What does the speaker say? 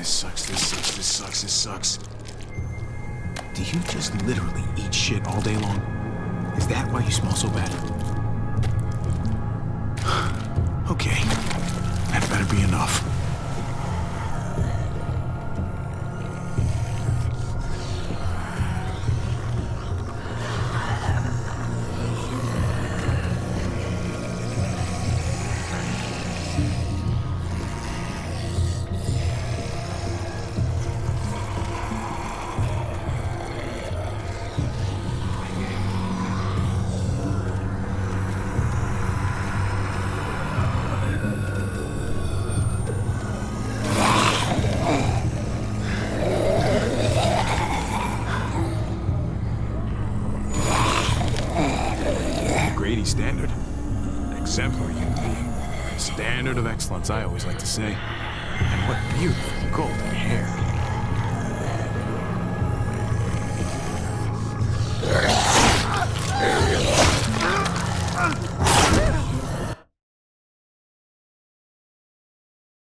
This sucks, this sucks, this sucks, this sucks. Do you just literally eat shit all day long? Is that why you smell so bad? Okay, that better be enough. Standard. Exemplary human being. Standard of excellence, I always like to say. And what beautiful golden